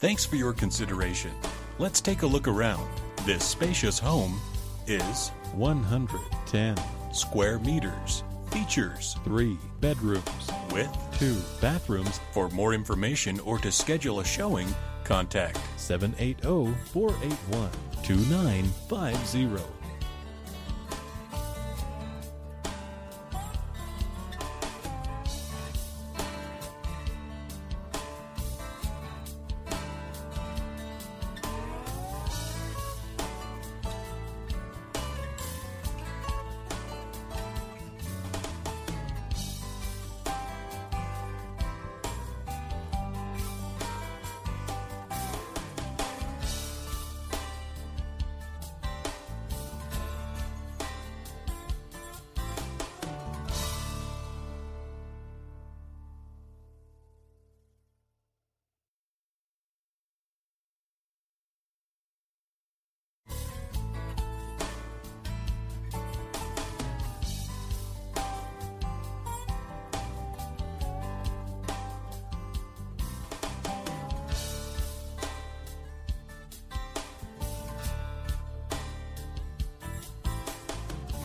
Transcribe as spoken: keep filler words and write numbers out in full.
Thanks for your consideration. Let's take a look around. This spacious home is one hundred ten square meters. Features three bedrooms with two bathrooms. For more information or to schedule a showing, contact seven eight zero, four eight one, two nine five zero.